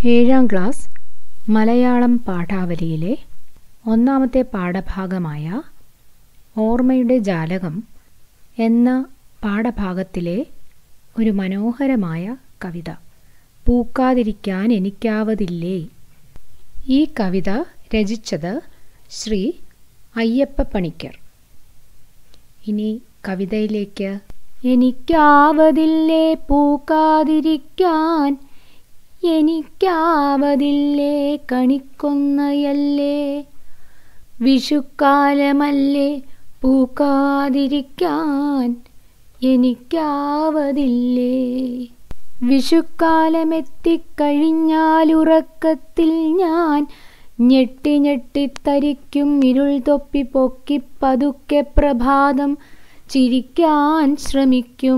ഏഴാം ക്ലാസ് മലയാളം പാഠാവലിയിലെ ഒന്നാമത്തെ പാഠഭാഗമായ ഓർമ്മയുടെ ജാലകം എന്ന പാഠഭാഗത്തിലെ ഒരു മനോഹരമായ കവിത പൂക്കാതിരിക്കാൻ എനിക്കാവതില്ലേ. ഈ കവിത രചിച്ചത് ശ്രീ അയ്യപ്പ പണിക്കർ. ഇനി കവിതയിലേക്ക്. എനിക്കാവതില്ലേ പൂക്കാതിരിക്കാൻ, എനിക്കാവതില്ലേ കണിക്കൊന്നയല്ലേ, വിഷുക്കാലമല്ലേ പൂക്കാതിരിക്കാൻ എനിക്കാവതില്ലേ. വിഷുക്കാലമെത്തിക്കഴിഞ്ഞാലുറക്കത്തിൽ ഞാൻ ഞെട്ടി ഞെട്ടിത്തരിക്കും, ഇരുൾ തൊപ്പി പൊക്കി പതുക്കെ പ്രഭാതം ചിരിക്കാൻ ശ്രമിക്കും.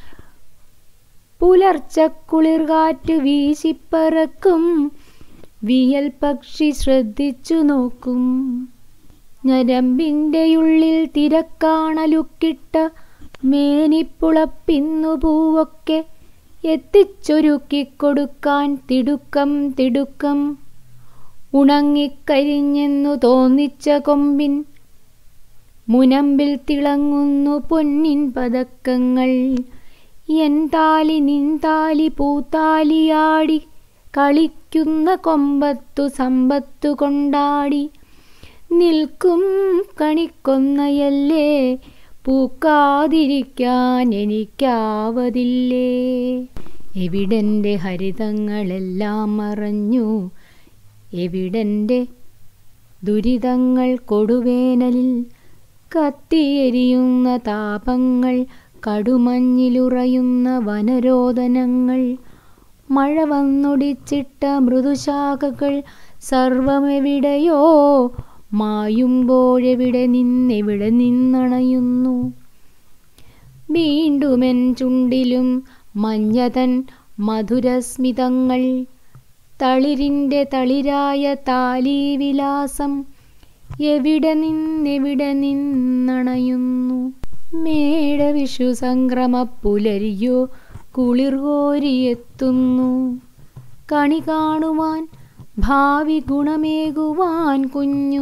പുലർച്ചക്കുളിർകാറ്റ് വീശിപ്പറക്കും, വിയൽ പക്ഷി ശ്രദ്ധിച്ചു നോക്കും. ഞരമ്പിൻ്റെ ഉള്ളിൽ തിരക്കാണലുക്കിട്ട മേനിപ്പുളപ്പിന്നു പൂവൊക്കെ എത്തിച്ചൊരുക്കിക്കൊടുക്കാൻ തിടുക്കം തിടുക്കം. ഉണങ്ങിക്കരിഞ്ഞെന്നു തോന്നിച്ച കൊമ്പിൻ മുനമ്പിൽ തിളങ്ങുന്നു പൊന്നിൻ പതക്കങ്ങൾ. എൻ താലി നിൻതാലി പൂത്താലിയാടി കളിക്കുന്ന കൊമ്പത്തു സമ്പത്തു കൊണ്ടാടി നിൽക്കും കണിക്കൊന്നയല്ലേ പൂക്കാതിരിക്കാൻ എനിക്കാവതില്ലേ. എവിടെൻ്റെ ഹരിതങ്ങളെല്ലാം മറഞ്ഞു, എവിടെൻ്റെ ദുരിതങ്ങൾ കൊടുവേനലിൽ കത്തിയെരിയുന്ന താപങ്ങൾ, കടുമഞ്ഞിലുറയുന്ന വനരോദനങ്ങൾ, മഴ വന്നൊടിച്ചിട്ട മൃദുശാഖകൾ സർവമെവിടെയോ മായുമ്പോഴെവിടെ നിന്നണയുന്നു. വീണ്ടുമെൻ ചുണ്ടിലും മഞ്ഞതൻ മധുരസ്മിതങ്ങൾ, തളിരിൻ്റെ തളിരായ താലീവിലാസം എവിടെ നിന്നണയുന്നു. മേടവിഷു സംക്രമ പുലരിയോ കുളിർകോരിയെത്തുന്നു. കണി കാണുവാൻ ഭാവി ഗുണമേകുവാൻ കുഞ്ഞു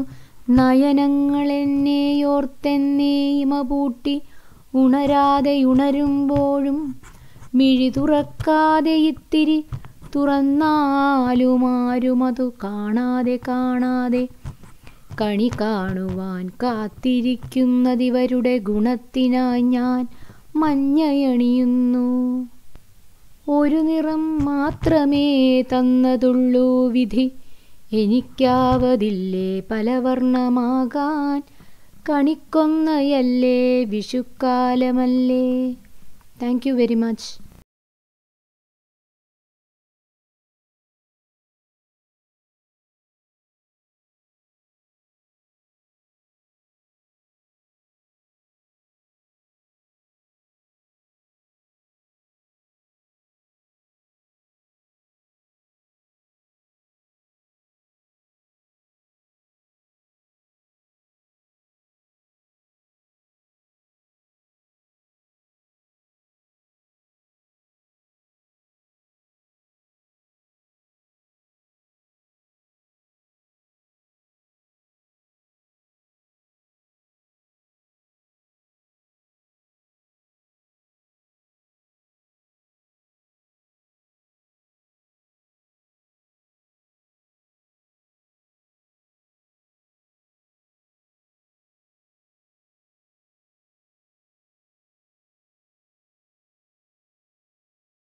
നയനങ്ങളെന്നെയോർത്തെന്നെ ഇമപൂട്ടി ഉണരാതെ ഉണരുമ്പോഴും മിഴി തുറക്കാതെ ഇത്തിരി തുറന്നാലുമാരുമതു കാണാതെ കാണാതെ കണി കാണുവാൻ കാത്തിരിക്കുന്നതിവരുടെ ഗുണത്തിനായി ഞാൻ മഞ്ഞയണിയുന്നു. ഒരു നിറം മാത്രമേ തന്നതുള്ളൂ വിധി, എനിക്കാവതില്ലേ പലവർണ്ണമാകാൻ, കണിക്കൊന്നയല്ലേ വിഷുക്കാലമല്ലേ. Thank you very much.